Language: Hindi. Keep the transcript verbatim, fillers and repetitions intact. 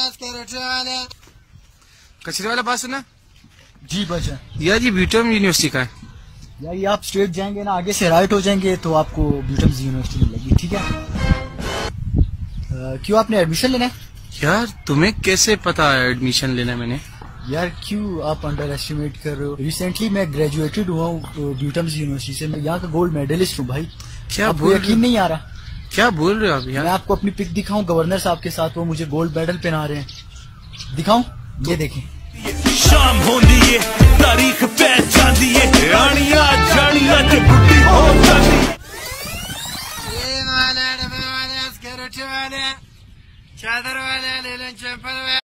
कचरे वाला बात सुना जी बचा यार, ये ब्यूटम यूनिवर्सिटी का है यार। ये आप स्ट्रेट जाएंगे ना, आगे से राइट हो जाएंगे तो आपको ब्यूटम्स यूनिवर्सिटी मिलेगी, ठीक है। क्यों, आपने एडमिशन लेना है? यार तुम्हें कैसे पता है एडमिशन लेना है मैंने? यार क्यों आप अंडर एस्टिमेट कर रहे हो? रिसेंटली मैं ग्रेजुएटेड हुआ हूँ ब्यूटम्स यूनिवर्सिटी से, मैं यहाँ का गोल्ड मेडलिस्ट हूँ भाई। क्या आपको यकीन नहीं आ रहा? क्या बोल रहे हो आप यार? मैं आपको अपनी पिक दिखाऊं गवर्नर साहब के साथ, वो मुझे गोल्ड मेडल पहना रहे हैं। दिखाऊं? ये देखें। शाम होंदी है, तारीख पहचान दी है, रानियां जानियां ते बुड्ढी हो जाती। ये वाले डब्बे वाले, स्कर्ट वाले, चादर वाले, नीले चप्पल वाले।